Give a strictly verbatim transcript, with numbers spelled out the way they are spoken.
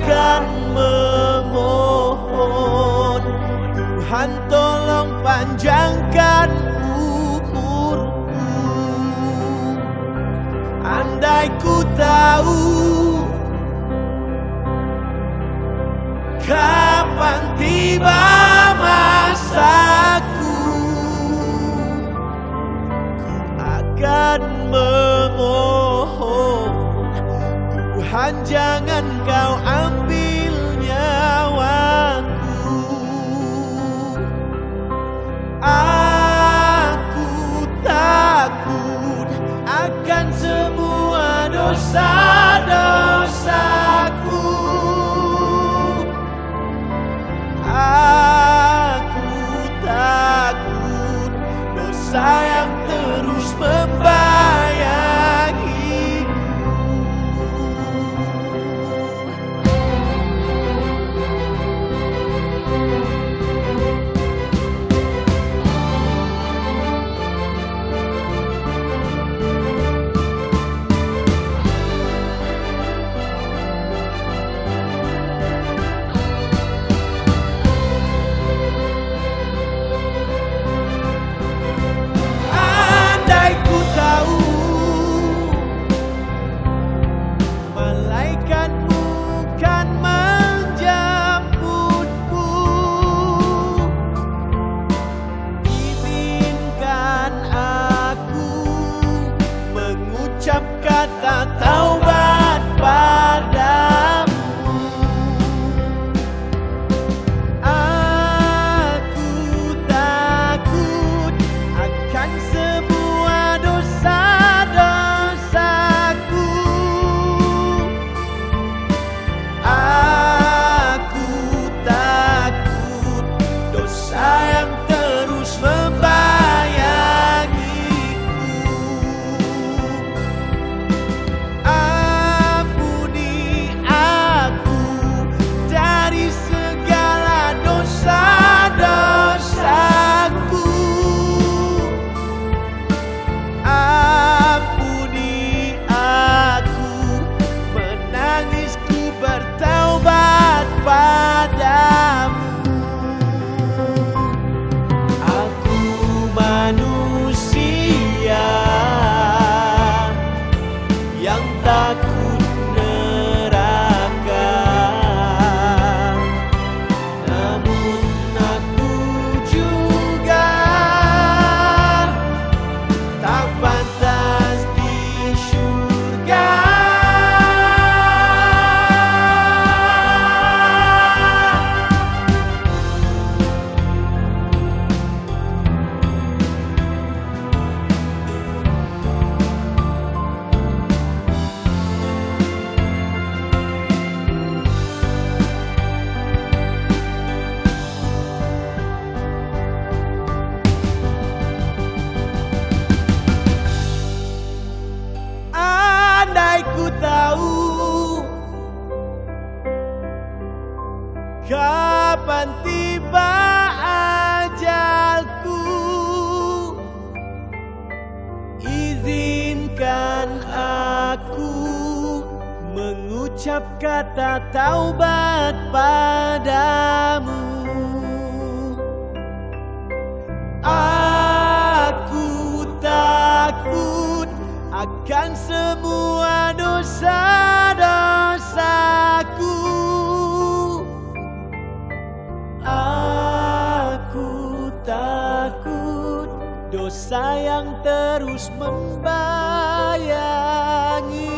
akan memohon, Tuhan tolong panjangkan umurku. Andai ku tahu kapan tiba masaku, ku akan memohon, Tuhan jangan kau ambil nyawaku. Aku takut akan semua dosa-dosaku. Aku takut dosa yang terus membayangiku. Ucap kata taubat padamu. Aku takut akan semua dosa-dosaku. Aku takut dosa yang terus membayangi. Padamu, aku manusia yang takut neraka, namun aku juga tak pantas di surga. Andai ku tahu kapan tiba ajalku, izinkan aku mengucap kata taubat padamu. Aku takut akan semua dosa-dosaku. Aku takut dosa yang terus membayangi.